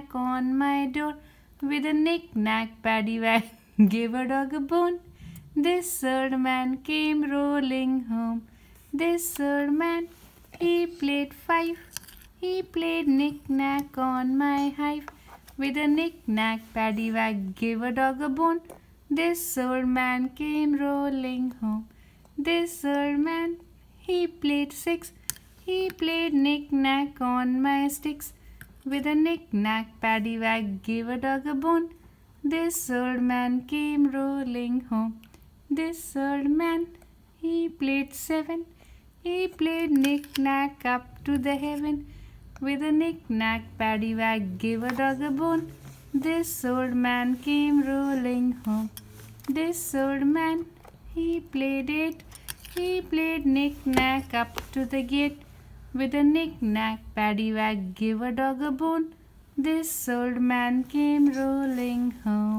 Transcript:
knick-knack on my door. With a knick-knack, paddywhack, gave a dog a bone. This old man came rolling home. This old man, he played five. He played knick-knack on my hive. With a knick-knack, paddywhack, gave a dog a bone. This old man came rolling home. This old man, he played six. He played knick-knack on my sticks. With a knick-knack, paddywhack, gave a dog a bone. This old man came rolling home. This old man, he played seven. He played knick-knack up to the heaven. With a knick-knack, paddywhack, gave a dog a bone. This old man came rolling home. This old man, he played eight. He played knick-knack up to the gate. With a knick-knack, paddywhack, gave a dog a bone. This old man came rolling home.